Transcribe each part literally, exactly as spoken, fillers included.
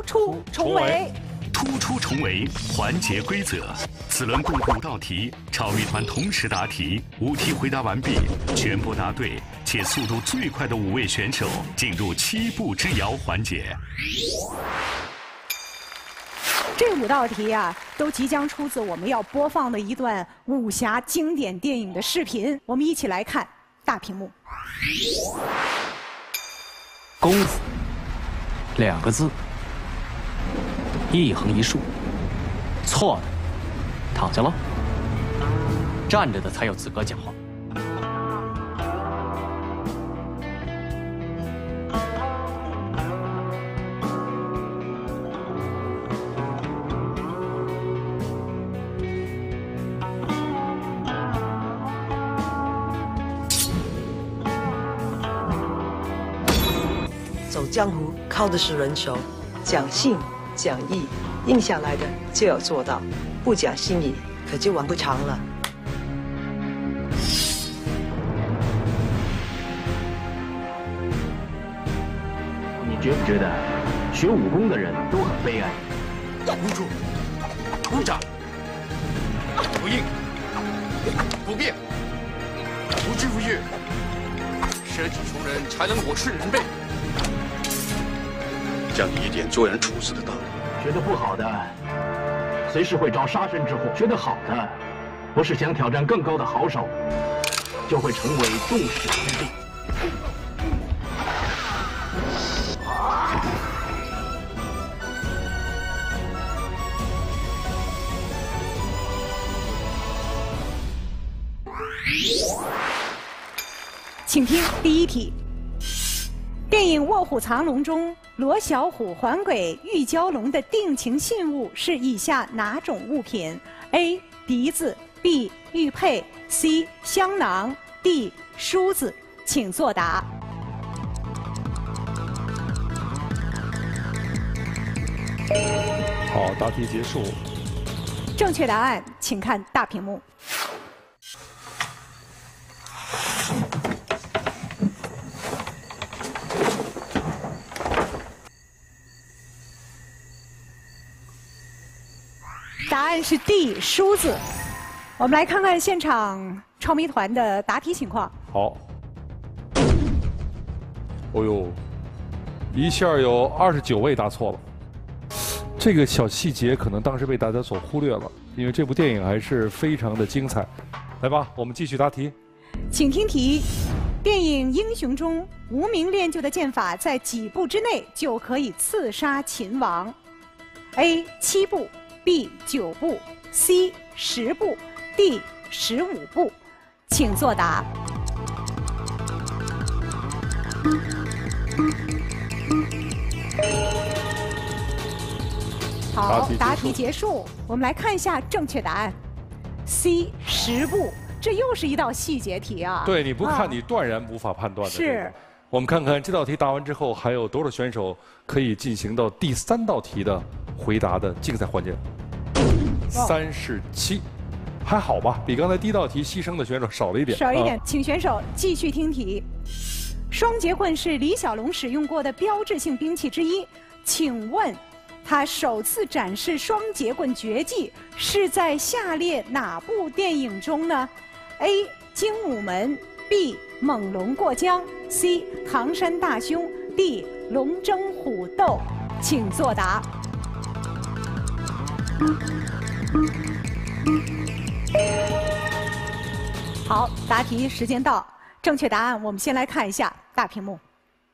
出重围。 突出重围环节规则：此轮共五道题，超谜团同时答题，五题回答完毕，全部答对且速度最快的五位选手进入七步之遥环节。 这五道题啊，都即将出自我们要播放的一段武侠经典电影的视频，我们一起来看大屏幕。 功夫两个字，一横一竖，错的躺下了，站着的才有资格讲话。 走江湖靠的是人手，讲信讲义，应下来的就要做到，不讲信义可就玩不长了。 你觉不觉得学武功的人都很悲哀？ 无助，突斩，不应，不变，无知无欲，舍己求人，才能我吃人辈。 教你一点做人处事的道理。 学得不好的，随时会招杀身之祸；学得好的，不是想挑战更高的好手，就会成为众矢之的。 请听第一题。电影《卧虎藏龙》中，罗小虎还给玉娇龙的定情信物是以下哪种物品 ？A. 笛子 B. 玉佩 C. 香囊 D. 梳子，请作答。 好，答题结束。 正确答案，请看大屏幕。答案是 D 梳子。我们来看看现场超谜团的答题情况。 好。哦呦，一下有二十九位答错了。这个小细节可能当时被大家所忽略了，因为这部电影还是非常的精彩。来吧，我们继续答题。 请听题：电影《英雄》中，无名练就的剑法在几步之内就可以刺杀秦王 ？A. 七步 B. 九步 C. 十步 D. 十五步，请作答。好，答题结束。我们来看一下正确答案 ，C. 十步。这又是一道细节题啊！ 对，你不看你断然无法判断的。 是。 我们看看这道题答完之后，还有多少选手可以进行到第三道题的回答的竞赛环节？三十七，还好吧？比刚才第一道题牺牲的选手少了一点。 少一点，请选手继续听题。双截棍是李小龙使用过的标志性兵器之一，请问他首次展示双截棍绝技是在下列哪部电影中呢 ？A. 精武门 B. 猛龙过江 C. 唐山大兄 D. 龙争虎斗，请作答。好，答题时间到，正确答案我们先来看一下大屏幕。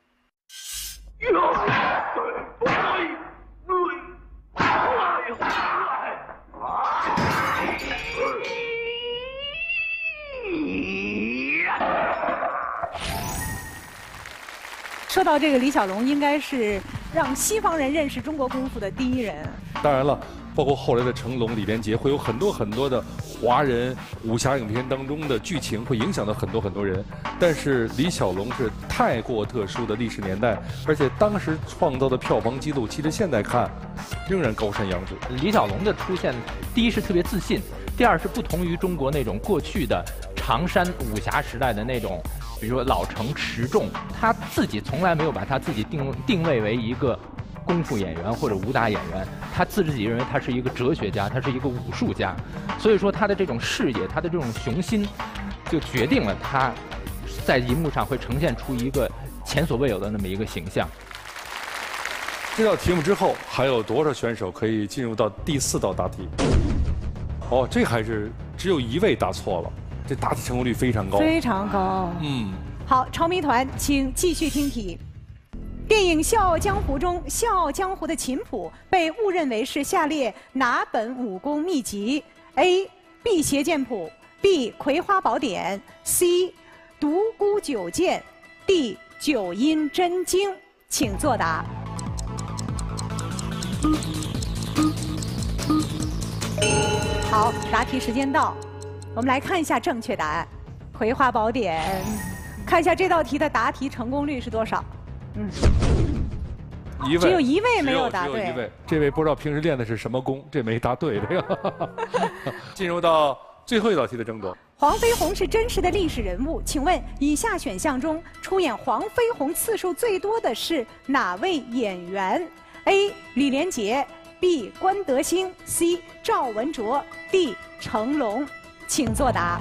说到这个，李小龙应该是让西方人认识中国功夫的第一人。 当然了，包括后来的成龙、李连杰，会有很多很多的华人武侠影片当中的剧情会影响到很多很多人。但是李小龙是太过特殊的历史年代，而且当时创造的票房纪录，其实现在看仍然高山仰止。 李小龙的出现，第一是特别自信，第二是不同于中国那种过去的常山武侠时代的那种。比如说老成持重，他自己从来没有把他自己定定位为一个功夫演员或者武打演员，他自己认为他是一个哲学家，他是一个武术家，所以说他的这种视野，他的这种雄心，就决定了他在荧幕上会呈现出一个前所未有的那么一个形象。 这道题目之后，还有多少选手可以进入到第四道答题？哦，这还是只有一位答错了，这答题成功率非常高。 非常高。 嗯。 好，超迷团，请继续听题。电影《笑傲江湖》中，《笑傲江湖》的琴谱被误认为是下列哪本武功秘籍 ？A. 辟邪剑谱 B. 葵花宝典 C. 独孤九剑 D. 九阴真经，请作答。好，答题时间到，我们来看一下正确答案，葵花宝典。看一下这道题的答题成功率是多少？嗯， 一位只有一位没有答对。 只有一位，这位不知道平时练的是什么功，这没答对这个。进入到最后一道题的争夺。 黄飞鸿是真实的历史人物，请问以下选项中出演黄飞鸿次数最多的是哪位演员 ？A. 李连杰 B. 关德兴 C. 赵文卓 D. 成龙，请作答。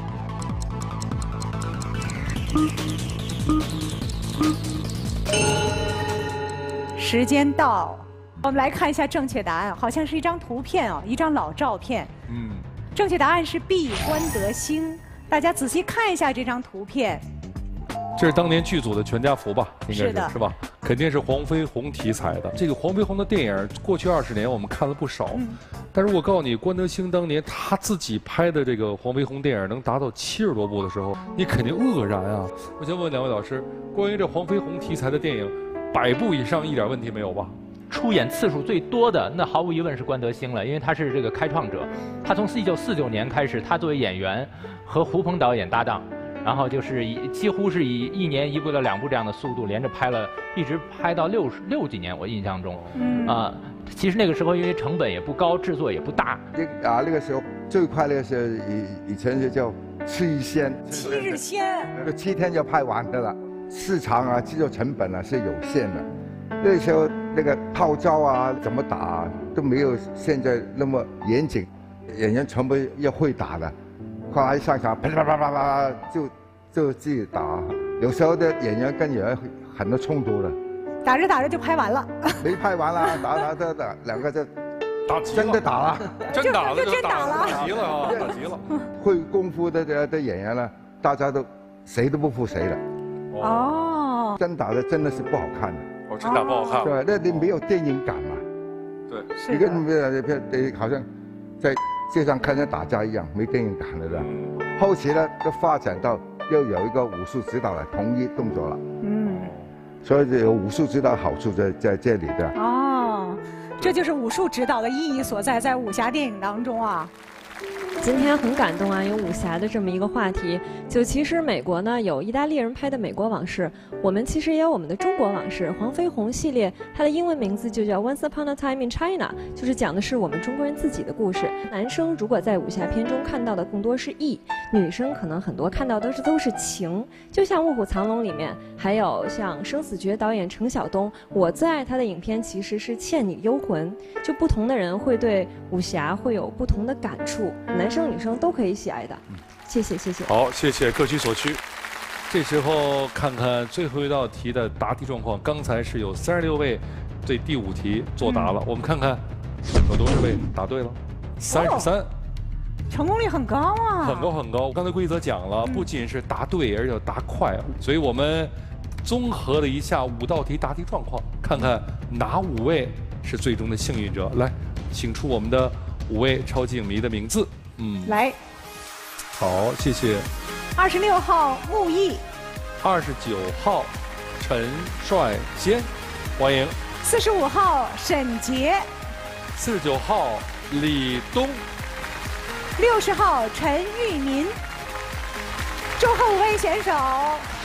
时间到，我们来看一下正确答案，好像是一张图片哦，一张老照片。 嗯， 正确答案是 B. 关德兴。大家仔细看一下这张图片。 这是当年剧组的全家福吧？应该是是的是吧？肯定是黄飞鸿题材的。这个黄飞鸿的电影，过去二十年我们看了不少。嗯、但是我告诉你，关德兴当年他自己拍的这个黄飞鸿电影能达到七十多部的时候，你肯定愕然啊！我想问两位老师，关于这黄飞鸿题材的电影，百部以上一点问题没有吧？ 出演次数最多的，那毫无疑问是关德兴了，因为他是这个开创者。他从一九四九年开始，他作为演员和胡鹏导演搭档。然后就是以几乎是以一年一部到两部这样的速度连着拍了，一直拍到六十六几年，我印象中，嗯啊，其实那个时候因为成本也不高，制作也不大。 那啊那个时候最快那个时候以以前就叫七日仙， 七日仙， 就七天就拍完的了。市场啊，制作成本啊是有限的，那时候那个套招啊怎么打都没有现在那么严谨，演员全部要会打的。后来一上场，啪啪啪啪啪就就自己打，有时候的演员跟演员很多冲突的， 打着打着就拍完了， 没拍完了，打打打打，两个就打真的打了， 真打了就真打了， 打急了啊，打急了。 会功夫的的的演员呢，大家都谁都不服谁的。 哦， 真打的真的是不好看的， 哦，真打不好看， 对，那你没有电影感嘛？ 对， 一个没有好像在街上看人打架一样，没电影感了的。后期呢，就发展到又有一个武术指导来统一动作了。嗯，所以有武术指导好处在在这里的。 哦，这就是武术指导的意义所在，在武侠电影当中啊。 今天很感动啊，有武侠的这么一个话题。就其实美国呢有意大利人拍的《美国往事》，我们其实也有我们的中国往事。黄飞鸿系列，它的英文名字就叫 Once Upon a Time in China， 就是讲的是我们中国人自己的故事。男生如果在武侠片中看到的更多是义，女生可能很多看到的是都是情。就像《卧虎藏龙》里面，还有像《生死诀》导演程晓东，我最爱他的影片其实是《倩女幽魂》。就不同的人会对武侠会有不同的感触。男生女生都可以喜爱的，谢谢谢谢。 好，谢谢，各取所需。这时候看看最后一道题的答题状况，刚才是有三十六位对第五题作答了，嗯、我们看看有多少位答对了，三十三， 成功率很高啊， 很高很高。刚才规则讲了，不仅是答对，而且要答快，所以我们综合了一下五道题答题状况，看看哪五位是最终的幸运者。来，请出我们的五位超级影迷的名字。嗯， 来， 好，谢谢。 二十六号穆毅， 二十九号陈帅坚，欢迎。 四十五号沈杰， 四十九号李东， 六十号陈玉民。祝贺五位选手